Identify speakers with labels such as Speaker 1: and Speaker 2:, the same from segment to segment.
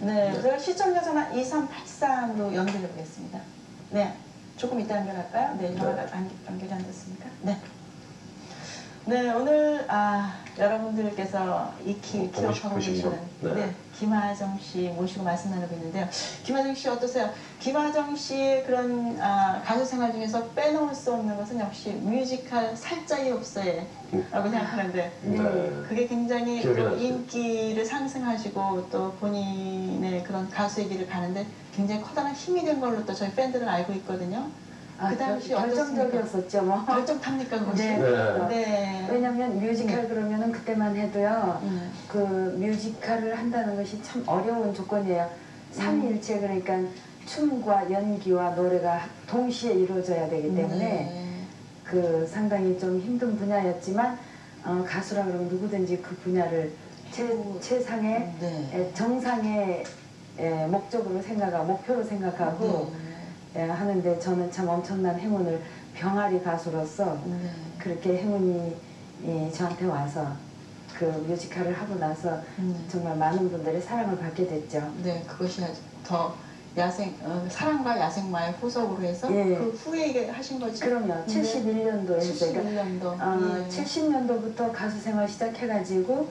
Speaker 1: 네, 그럼 시청자 전화 2383로 연결해 보겠습니다. 네, 조금 이따 연결할까요? 네, 전화가 연결이 안 됐습니까? 네. 네, 오늘 여러분들께서 익히 기억하고 계시는 김하정 씨 모시고 말씀 나누고 있는데요. 김하정 씨 어떠세요? 김하정 씨의 그런 가수 생활 중에서 빼놓을 수 없는 것은 역시 뮤지컬 살짝이 없어요 라고 생각하는데 그게 굉장히 또 인기를 상승하시고 또 본인의 그런 가수의 길을 가는데 굉장히 커다란 힘이 된 걸로 또 저희 팬들은 알고 있거든요. 그 당시
Speaker 2: 결정적이었었죠, 뭐.
Speaker 1: 결정탑니까, 그것이?
Speaker 2: 네. 왜냐면 뮤지컬 그러면은 그때만 해도요, 그 뮤지컬을 한다는 것이 참 어려운 조건이에요. 삼위일체 그러니까 춤과 연기와 노래가 동시에 이루어져야 되기 때문에 그 상당히 좀 힘든 분야였지만 가수라 그러면 누구든지 그 분야를 최상의 정상의 목적으로 생각하고 목표로 생각하고 하는데 저는 참 엄청난 행운을 병아리 가수로서 그렇게 행운이 저한테 와서 그 뮤지컬을 하고 나서 정말 많은 분들의 사랑을 받게 됐죠.
Speaker 1: 네, 그것이 더 사랑과 야생마의 후속으로 해서 그 후에 하신 거지?
Speaker 2: 그럼요. 71년도에
Speaker 1: 71년도.
Speaker 2: 70년도부터 가수 생활 시작해가지고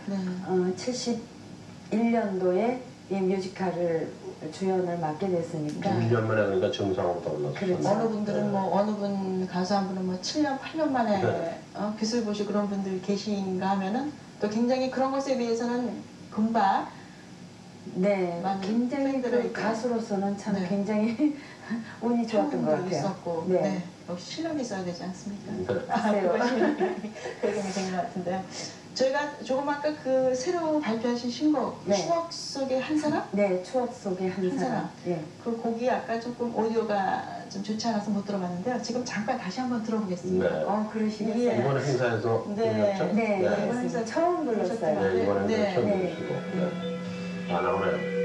Speaker 2: 71년도에 이 뮤지컬을 주연을 맡게 됐으니까
Speaker 3: 1년 만에 그러니까 정상으로 떠올랐어요.
Speaker 2: 그렇죠.
Speaker 1: 어느 분들은 뭐 어느 분 가수 한 분은 뭐 7년, 8년 만에 빛을 보시고 그런 분들 계신가 하면은 또 굉장히 그런 것에 비해서는 금방
Speaker 2: 굉장히 그 가수로서는 참 굉장히 운이 좋았던 것 같아요.
Speaker 1: 있었고, 역시 실력이 있어야 되지 않습니까?
Speaker 2: 그것이
Speaker 1: 그렇게 된 것 같은데요. 저희가 조금 아까 그 새로 발표하신 신곡 추억 속의 한 사람?
Speaker 2: 네, 추억 속의 한 사람.
Speaker 1: 그 곡이 아까 조금 오디오가 좀 좋지 않아서 못 들어봤는데요. 지금 잠깐 다시 한번 들어보겠습니다.
Speaker 2: 그러시겠어요?
Speaker 3: 이번 행사에서 불렀죠?
Speaker 2: 네, 이번 행사 처음 불렀어요.
Speaker 3: 네, 이번 행사 처음 부르시고 나오네요.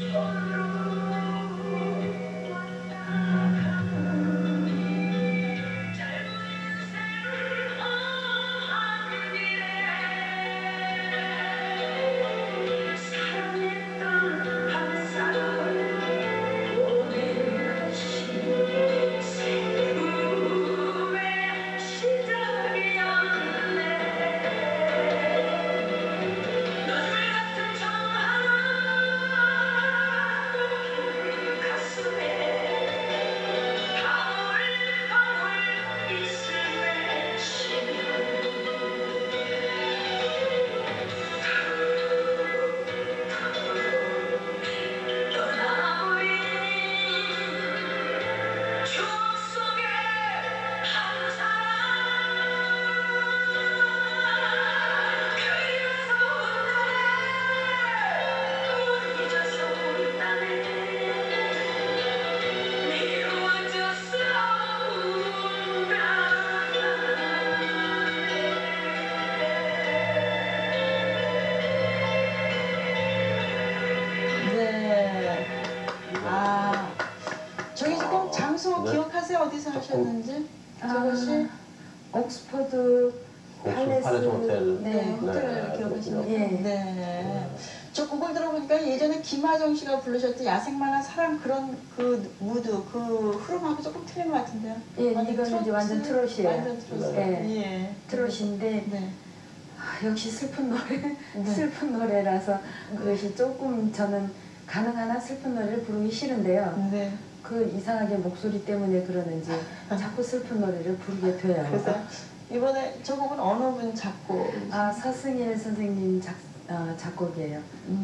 Speaker 1: 기억하세요? 어디서 하셨는지? 저것이
Speaker 2: 옥스퍼드 팔레스
Speaker 3: 호텔.
Speaker 1: 호텔을 기억하시는 저 곡을 들어보니까 예전에 김하정 씨가 부르셨던 야생만한 사랑 그런 그 무드, 그 흐름하고 조금 틀린 것 같은데요?
Speaker 2: 이건 이제 완전 트롯이에요.
Speaker 1: 완전 트롯이에요.
Speaker 2: 트롯인데 역시 슬픈 노래, 슬픈 노래라서 그것이 조금 저는 가능한 한 슬픈 노래를 부르기 싫은데요. 그 이상하게 목소리 때문에 그러는지 자꾸 슬픈 노래를 부르게 돼요.
Speaker 1: 그래서 이번에 저 곡은 어느 분 작곡?
Speaker 2: 서승일 선생님 작곡이에요.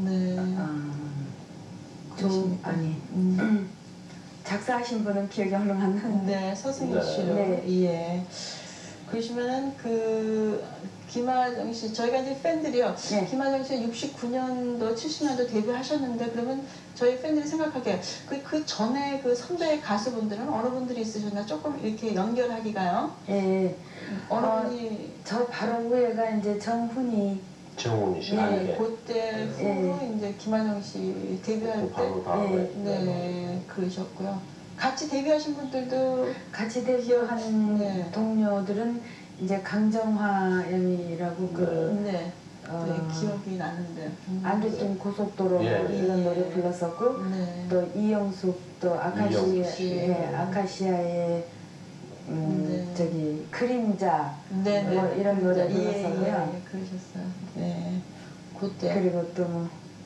Speaker 2: 작사하신 분은 기억이 얼른 안 나는데.
Speaker 1: 서승일 씨요. 그러시면은 김하정 씨, 저희가 이제 팬들이요. 김하정 씨가 69년도, 70년도 데뷔하셨는데 그러면 저희 팬들이 생각하기에 그 전에 그 선배 가수분들은 어느 분들이 있으셨나 조금 이렇게 연결하기가요. 어느 분이
Speaker 2: 저 바로 후에가 이제 정훈이
Speaker 3: 씨.
Speaker 1: 그때 후로 이제 김하정 씨 데뷔할 때 그러셨고요. 같이 데뷔하신 분들도
Speaker 2: 같이 데뷔한 동료들은 이제 강정화 양이라고
Speaker 1: 네, 기억이 나는데.
Speaker 2: 안개낀 고속도로
Speaker 3: 예, 예.
Speaker 2: 이런 노래 불렀었고
Speaker 1: 네.
Speaker 2: 또 이영숙 또
Speaker 3: 이영숙 씨.
Speaker 2: 아카시아의
Speaker 1: 네.
Speaker 2: 저기 그림자
Speaker 1: 네, 네.
Speaker 2: 뭐 이런 노래
Speaker 1: 예,
Speaker 2: 불렀었고요.
Speaker 1: 예, 그러셨어요. 네. 그때.
Speaker 2: 그리고 또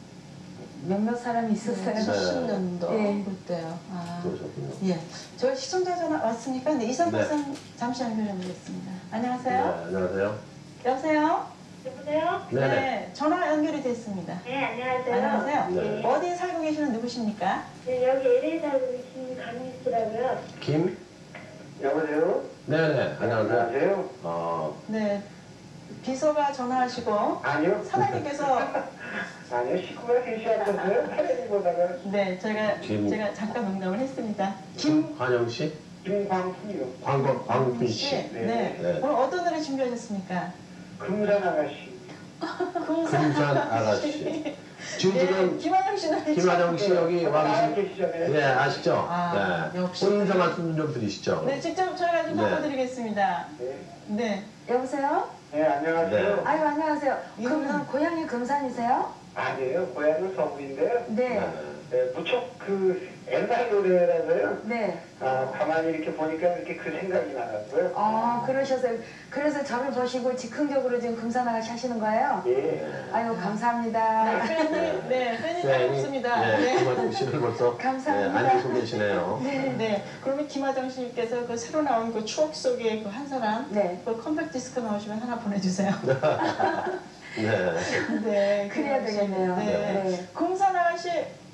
Speaker 2: 몇몇 사람이 있었어요.
Speaker 3: 네.
Speaker 1: 70년도
Speaker 2: 예.
Speaker 1: 그때요. 아.
Speaker 3: 그러셨군요.
Speaker 1: 예. 저 시청자 전화 왔으니까 네, 2383 잠시 연결해보겠습니다. 안녕하세요.
Speaker 3: 네, 안녕하세요.
Speaker 1: 여보세요?
Speaker 4: 여보세요?
Speaker 3: 네네.
Speaker 1: 전화 연결이 됐습니다.
Speaker 4: 네, 안녕하세요.
Speaker 1: 안녕하세요.
Speaker 3: 네.
Speaker 1: 어디에 살고 계시는 누구십니까?
Speaker 4: 네, 여기 LA 살고 계신 강민씨라고요.
Speaker 3: 김?
Speaker 5: 여보세요?
Speaker 3: 네네. 안녕하세요.
Speaker 5: 안녕하세요?
Speaker 1: 네. 비서가 전화하시고
Speaker 5: 아니요.
Speaker 1: 사장님께서
Speaker 5: 아니요, 식구가 계시었거든요. 사장님 보다가
Speaker 1: 네, 제가 잠깐 농담을 했습니다.
Speaker 3: 김환영 씨?
Speaker 5: 김광훈이요.
Speaker 3: 광군 씨.
Speaker 1: 네.
Speaker 3: 네.
Speaker 1: 오늘 어떤 노래 준비하셨습니까?
Speaker 5: 금산 아가씨.
Speaker 3: 금산 아가씨. 지금
Speaker 1: 김환영 씨 노래.
Speaker 3: 김환영 씨 여기 와
Speaker 5: 아,
Speaker 3: 계신
Speaker 5: 계시잖아요.
Speaker 3: 네, 아시죠?
Speaker 1: 아,
Speaker 3: 네.
Speaker 1: 역시.
Speaker 3: 혼자 말씀 좀 드리시죠.
Speaker 1: 네, 직접 저희가 좀
Speaker 3: 네.
Speaker 1: 바꿔드리겠습니다.
Speaker 5: 네.
Speaker 1: 네.
Speaker 2: 여보세요?
Speaker 5: 네, 안녕하세요.
Speaker 3: 네.
Speaker 2: 아유 안녕하세요.
Speaker 1: 이거는-
Speaker 2: 고향이 금산이세요?
Speaker 5: 아니에요. 고향은 서울인데요.
Speaker 2: 네.
Speaker 5: 네, 무척 옛날 노래라서요.
Speaker 2: 네.
Speaker 5: 가만히 이렇게 보니까 이렇게 그 생각이 나더라고요.
Speaker 2: 그러셨어요. 그래서 저를 보시고 즉흥적으로 지금 금산 아가씨 하시는 거예요?
Speaker 5: 예.
Speaker 2: 아유 감사합니다.
Speaker 1: 팬이 잘 없습니다.
Speaker 3: 네,
Speaker 1: 네.
Speaker 3: 김환영 씨를 벌써
Speaker 2: 감사합니다.
Speaker 3: 네, 앉고 계시네요.
Speaker 1: 네. 그러면 김하정 씨께서 그 새로 나온 그 추억 속의 그 한 사람,
Speaker 2: 네.
Speaker 1: 그 컴팩트 디스크 나오시면 하나 보내주세요.
Speaker 3: 네.
Speaker 1: 네.
Speaker 2: 그래야 되겠네요.
Speaker 1: 네.
Speaker 2: 네.
Speaker 1: 금산 아가씨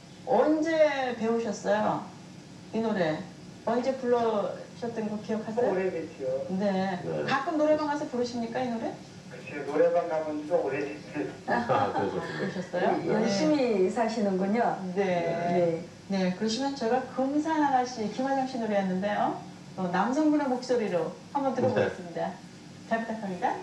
Speaker 1: 언제 배우셨어요? 이 노래 언제 불러셨던 거 기억하세요?
Speaker 5: 오래됐죠.
Speaker 1: 네.
Speaker 3: 네.
Speaker 1: 가끔 노래방 가서 부르십니까 이 노래?
Speaker 5: 글쎄요, 노래방 가본 지도 오래됐어요.
Speaker 3: 아, 그러셨군요.
Speaker 1: 그러셨어요?
Speaker 2: 열심히 사시는군요.
Speaker 1: 네. 네. 그러시면 저희가 금산 아가씨 김하정 씨 노래였는데요. 남성분의 목소리로 한번 들어보겠습니다. 잘 부탁합니다.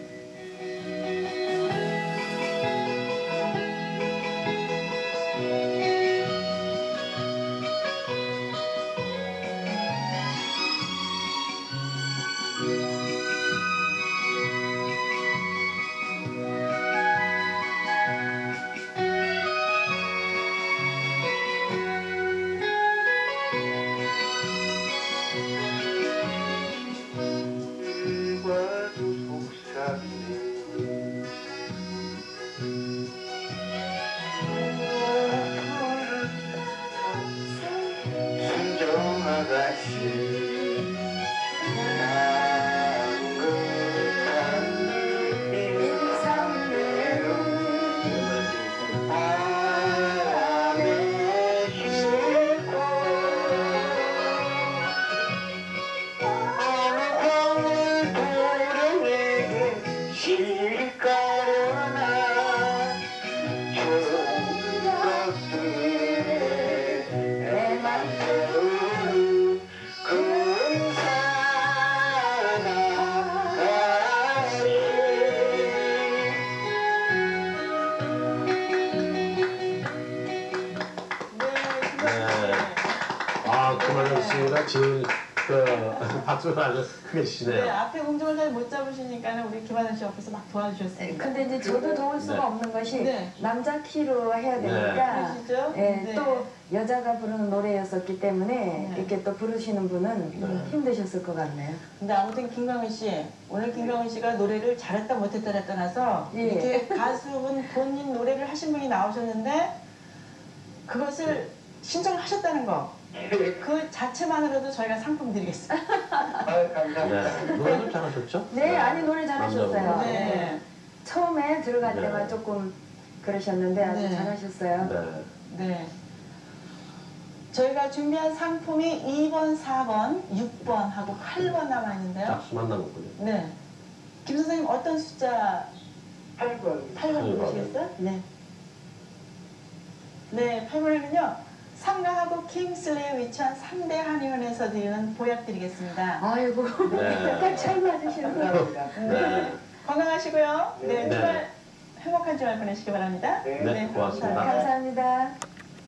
Speaker 5: 와도 속삭이네. 순정 아가씨 남극한 인상내로 바람에 싣고 어느 도령에게 실까려나 좋은 것들에 내 맘대로 금산 아가씨
Speaker 1: 네.
Speaker 3: 김환영 씨가 제일 박수를 아주 크게
Speaker 1: 네.
Speaker 3: 치시네요.
Speaker 1: 앞에 음정을 잘 못 잡으시니까 우리 김하정 씨 옆에서 막 도와주셨습니다.
Speaker 2: 근데 이제 저도 도울 수가
Speaker 3: 네.
Speaker 2: 없는 것이
Speaker 1: 네.
Speaker 2: 남자 키로 해야
Speaker 3: 네.
Speaker 2: 되니까
Speaker 1: 그러시죠?
Speaker 2: 예,
Speaker 1: 네.
Speaker 2: 또 여자가 부르는 노래였었기 때문에
Speaker 1: 네.
Speaker 2: 이렇게 또 부르시는 분은
Speaker 3: 네.
Speaker 2: 힘드셨을 것 같네요.
Speaker 1: 근데 아무튼 김광훈 씨, 오늘 김광훈 씨가 노래를 잘했다 못했다를 떠나서
Speaker 2: 예.
Speaker 1: 이렇게 가수분 본인 노래를 하신 분이 나오셨는데 그것을 신청하셨다는 거, 그 자체만으로도 저희가 상품 드리겠습니다.
Speaker 5: 감사합니다.
Speaker 3: 네. 노래도 잘하셨죠?
Speaker 2: 네, 아니 노래 잘하셨어요.
Speaker 3: 남자분.
Speaker 1: 네.
Speaker 2: 처음에 들어갈
Speaker 3: 네.
Speaker 2: 때만 조금 그러셨는데 아주
Speaker 1: 네.
Speaker 2: 잘하셨어요.
Speaker 3: 네.
Speaker 1: 네. 저희가 준비한 상품이 2번, 4번, 6번 하고 8번 남아있는데요.
Speaker 3: 짝수만 남았군요.
Speaker 1: 네. 김 선생님 어떤 숫자
Speaker 5: 8번.
Speaker 1: 8번 보시겠어요? 네. 네, 8번에는요. 상가하고 킹슬리에 위치한 3대 한의원에서 드리는 보약 드리겠습니다.
Speaker 2: 아이고,
Speaker 3: 네.
Speaker 2: 약간 잘 맞으시는 거.
Speaker 5: 감사합니다.
Speaker 1: 네. 건강하시고요. 네,
Speaker 5: 네.
Speaker 1: 주말 행복한 주말 보내시기 바랍니다.
Speaker 5: 네.
Speaker 3: 네, 고맙습니다.
Speaker 2: 감사합니다.